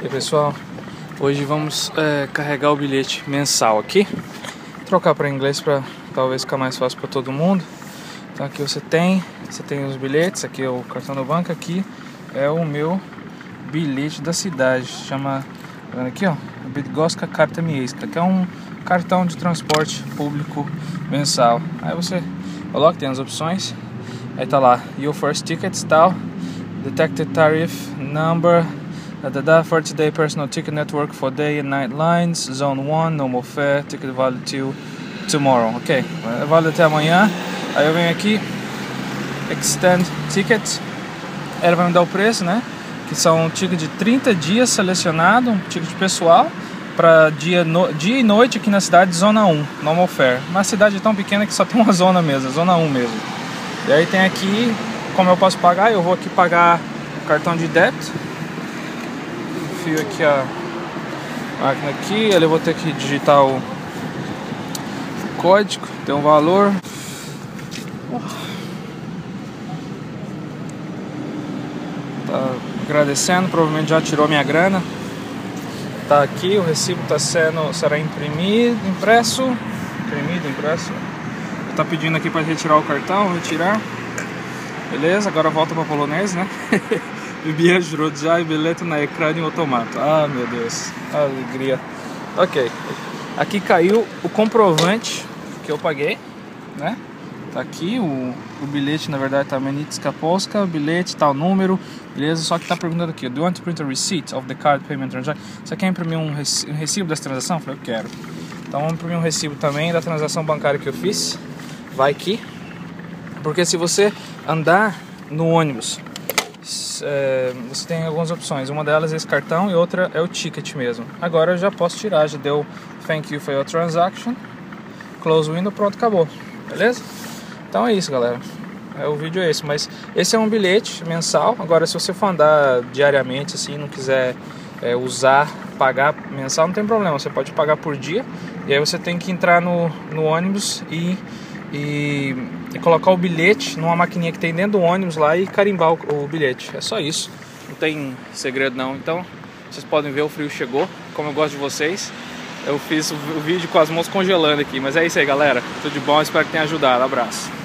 E aí, pessoal, hoje vamos carregar o bilhete mensal aqui, trocar para inglês para talvez ficar mais fácil para todo mundo. Então aqui você tem os bilhetes, aqui é o cartão do banco, aqui é o meu bilhete da cidade, chama, tá vendo aqui, ó, Bydgoska Karta Miejska, que é um cartão de transporte público mensal. Aí você coloca, tem as opções, aí tá lá, your first tickets, tal, detected tariff number, 30-day personal ticket network for day and night lines, zone 1, normal fare, ticket valid till tomorrow. Ok, é válido até amanhã. Aí eu venho aqui, extend ticket, ela vai me dar o preço, né? Que são um ticket de 30 dias selecionado, um ticket pessoal para dia e noite aqui na cidade, zona 1, normal fare. Uma cidade tão pequena que só tem uma zona mesmo, zona 1 mesmo. E aí tem aqui como eu posso pagar. Eu vou aqui pagar o cartão de débito. Enfio aqui a máquina aqui, eu vou ter que digitar o código, tem um valor. Tá agradecendo, provavelmente já tirou minha grana. Tá aqui, o recibo será impresso. Tá pedindo aqui para retirar o cartão, vou retirar. Beleza, agora volta para polonês, né? Wybierz rodzaj biletu na ekranie automatu. Ah, meu Deus, alegria. Ok, aqui caiu o comprovante que eu paguei, né? Tá aqui o bilhete, na verdade tá Menicka Polska, bilhete, tal número, beleza? Só que tá perguntando aqui, do you want to print a receipt of the card payment transaction? Você quer imprimir um recibo dessa transação? Eu falei, eu quero. Então vamos imprimir um recibo também da transação bancária que eu fiz. Vai aqui, porque se você andar no ônibus, você tem algumas opções. Uma delas é esse cartão e outra é o ticket mesmo. Agora eu já posso tirar, já deu thank you for your transaction, close window, pronto, acabou, beleza? Então é isso, galera, o vídeo é esse, mas esse é um bilhete mensal. Agora se você for andar diariamente assim, não quiser pagar mensal, não tem problema, você pode pagar por dia. E aí você tem que entrar no ônibus e colocar o bilhete numa maquininha que tem dentro do ônibus lá e carimbar o bilhete. É só isso, não tem segredo não. Então vocês podem ver, o frio chegou, como eu gosto de vocês. Eu fiz o vídeo com as mãos congelando aqui, mas é isso aí, galera, tudo de bom, espero que tenha ajudado, abraço.